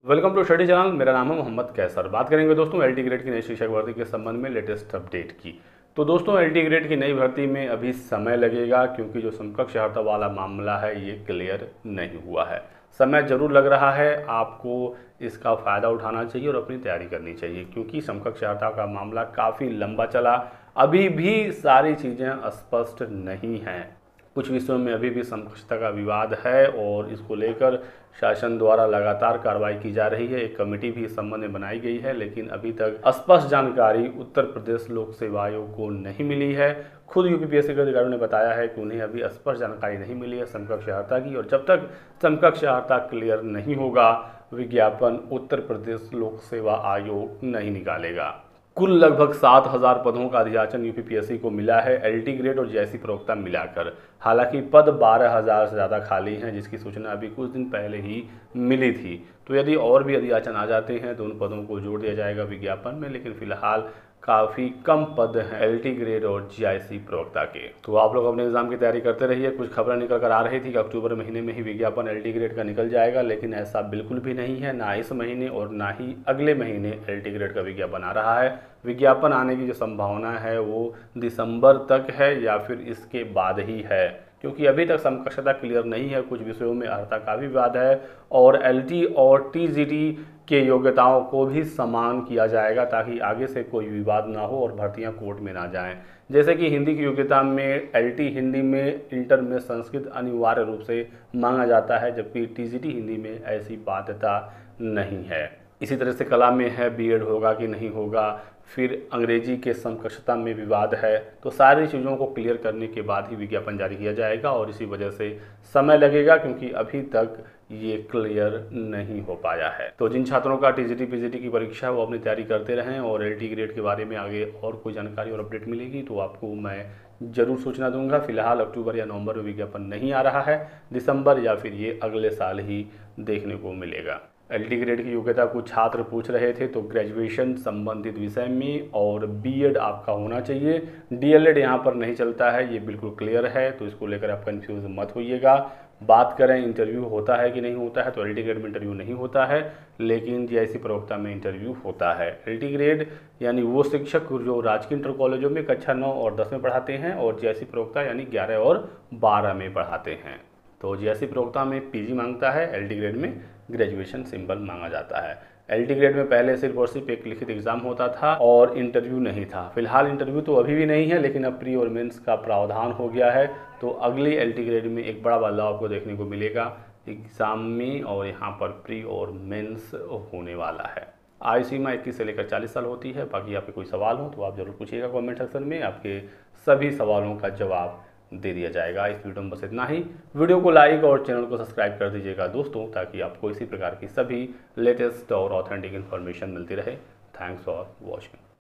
Welcome to study channel. मेरा नाम है मोहम्मद कैसर। बात करेंगे दोस्तों एलटी ग्रेड की नई शिक्षक भर्ती के संबंध में लेटेस्ट अपडेट की। तो दोस्तों एलटी ग्रेड की नई भर्ती में अभी समय लगेगा क्योंकि जो समकक्ष अर्हता वाला मामला है ये क्लियर नहीं हुआ है। समय जरूर लग रहा है, आपको इसका फ़ायदा उठाना चाहिए और अपनी तैयारी करनी चाहिए क्योंकि समकक्ष अर्हता का मामला काफ़ी लंबा चला। अभी भी सारी चीज़ें स्पष्ट नहीं हैं। कुछ विषयों में अभी भी समकक्षता का विवाद है और इसको लेकर शासन द्वारा लगातार कार्रवाई की जा रही है। एक कमेटी भी इस संबंध में बनाई गई है, लेकिन अभी तक स्पष्ट जानकारी उत्तर प्रदेश लोक सेवा आयोग को नहीं मिली है। खुद यूपीपीएससी के अधिकारियों ने बताया है कि उन्हें अभी स्पष्ट जानकारी नहीं मिली है समकक्ष अर्हता की, और जब तक समकक्ष अर्हता क्लियर नहीं होगा विज्ञापन उत्तर प्रदेश लोक सेवा आयोग नहीं निकालेगा। कुल लगभग 7,000 पदों का अधियाचन यूपीपीएससी को मिला है, एलटी ग्रेड और जेएससी प्रवक्ता मिलाकर। हालांकि पद 12,000 से ज़्यादा खाली हैं, जिसकी सूचना अभी कुछ दिन पहले ही मिली थी। तो यदि और भी अधियाचन आ जाते हैं तो उन पदों को जोड़ दिया जाएगा विज्ञापन में, लेकिन फिलहाल काफ़ी कम पद हैं एलटी ग्रेड और जीआईसी प्रवक्ता के। तो आप लोग अपने एग्जाम की तैयारी करते रहिए। कुछ खबरें निकल कर आ रही थी कि अक्टूबर महीने में ही विज्ञापन एलटी ग्रेड का निकल जाएगा, लेकिन ऐसा बिल्कुल भी नहीं है। ना इस महीने और ना ही अगले महीने एलटी ग्रेड का विज्ञापन आ रहा है। विज्ञापन आने की जो संभावना है वो दिसंबर तक है या फिर इसके बाद ही है, क्योंकि अभी तक समकक्षता क्लियर नहीं है। कुछ विषयों में अर्हता का भी विवाद है और एलटी और टीजीटी के योग्यताओं को भी समान किया जाएगा ताकि आगे से कोई विवाद ना हो और भर्तियां कोर्ट में ना जाएं। जैसे कि हिंदी की योग्यता में एलटी हिंदी में इंटर में संस्कृत अनिवार्य रूप से मांगा जाता है, जबकि टीजीटी हिंदी में ऐसी बाध्यता नहीं है। इसी तरह से कला में है बीएड होगा कि नहीं होगा, फिर अंग्रेजी के समकक्षता में विवाद है। तो सारी चीज़ों को क्लियर करने के बाद ही विज्ञापन जारी किया जाएगा और इसी वजह से समय लगेगा क्योंकि अभी तक ये क्लियर नहीं हो पाया है। तो जिन छात्रों का टीजीटी पीजीटी की परीक्षा है वो अपनी तैयारी करते रहें और एलटी ग्रेड के बारे में आगे और कोई जानकारी और अपडेट मिलेगी तो आपको मैं जरूर सूचना दूंगा। फिलहाल अक्टूबर या नवंबर में विज्ञापन नहीं आ रहा है, दिसंबर या फिर ये अगले साल ही देखने को मिलेगा। एलटी ग्रेड की योग्यता कुछ छात्र पूछ रहे थे, तो ग्रेजुएशन संबंधित विषय में और बीएड आपका होना चाहिए। डीएलएड यहाँ पर नहीं चलता है, ये बिल्कुल क्लियर है, तो इसको लेकर आप कंफ्यूज मत होइएगा। बात करें इंटरव्यू होता है कि नहीं होता है, तो एलटी ग्रेड में इंटरव्यू नहीं होता है, लेकिन जीआईसी प्रवक्ता में इंटरव्यू होता है। एलटी ग्रेड यानी वो शिक्षक जो राजकीय इंटर कॉलेजों में कक्षा 9 और 10 में पढ़ाते हैं और जीआईसी प्रवक्ता यानी 11 और 12 में पढ़ाते हैं। तो जीआईसी प्रवक्ता में पीजी मांगता है, एलटी ग्रेड में ग्रेजुएशन सिंबल मांगा जाता है। एलटी ग्रेड में पहले सिर्फ और सिर्फ एक लिखित एग्जाम होता था और इंटरव्यू नहीं था। फिलहाल इंटरव्यू तो अभी भी नहीं है, लेकिन अब प्री और मेंस का प्रावधान हो गया है। तो अगली एलटी ग्रेड में एक बड़ा बदलाव आपको देखने को मिलेगा एग्जाम में, और यहाँ पर प्री और मेंस होने वाला है। आयु सीमा 21 से लेकर 40 साल होती है। बाकी आपके कोई सवाल हो तो आप जरूर पूछिएगा कमेंट सेक्शन में, आपके सभी सवालों का जवाब दे दिया जाएगा। इस वीडियो में बस इतना ही। वीडियो को लाइक और चैनल को सब्सक्राइब कर दीजिएगा दोस्तों, ताकि आपको इसी प्रकार की सभी लेटेस्ट और ऑथेंटिक इन्फॉर्मेशन मिलती रहे। Thanks for watching.